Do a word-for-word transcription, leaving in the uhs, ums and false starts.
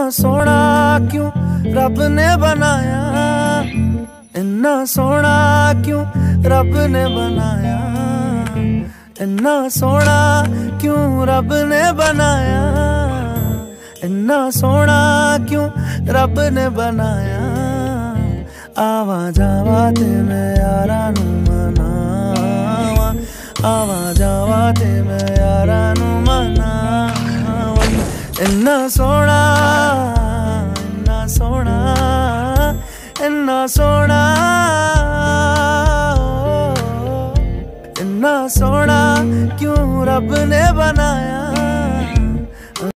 सोना क्यों रब ने बनाया, इन्ना सोना क्यों रब ने बनाया, इन्ना सोना क्यों रब ने बनाया, इन्ना सोना क्यों रब ने बनाया। आवा जावा ते मैं यारा नू मनावा, आवा जावा ते मैं यारा नू मनावा। इन्ना सोना इन्ना सोना इन्ना सोना इन्ना सोना क्यों रब ने बनाया,